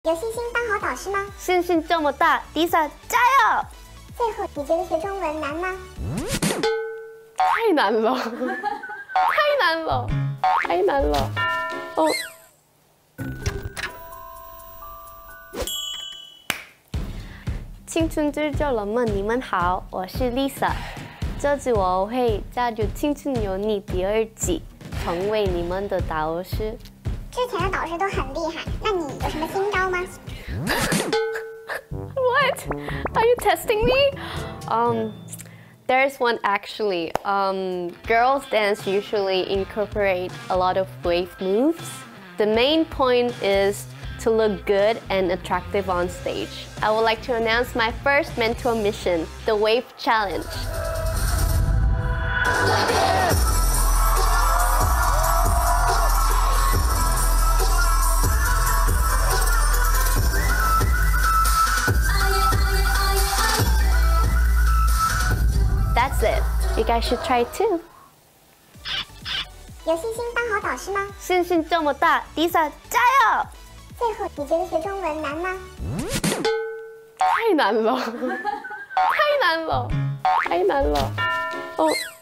有信心当好导师吗？ 信心这么大，Lisa加油！ 最后，你觉得学中文难吗？ 太难了，太难了，太难了。哦。青春之交人们，你们好，我是 Lisa。这次我会加入《青春有你》第2季，成为你们的导师。 之前的导师都很厉害，那你有什么新招吗 ？What? Are you testing me? There's one actually. Girls dance usually incorporate a lot of wave moves. The main point is to look good and attractive on stage. I would like to announce my first mentor mission, the Wave Challenge. That's it. You guys should try it too. 有信心当好导师吗？ 信心这么大，Lisa加油！ 最后，你觉得学中文难吗？ 太难了，太难了，太难了。哦。